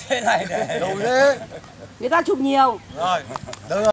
Thế này này. Đâu thế? Người ta chụp nhiều. Rồi.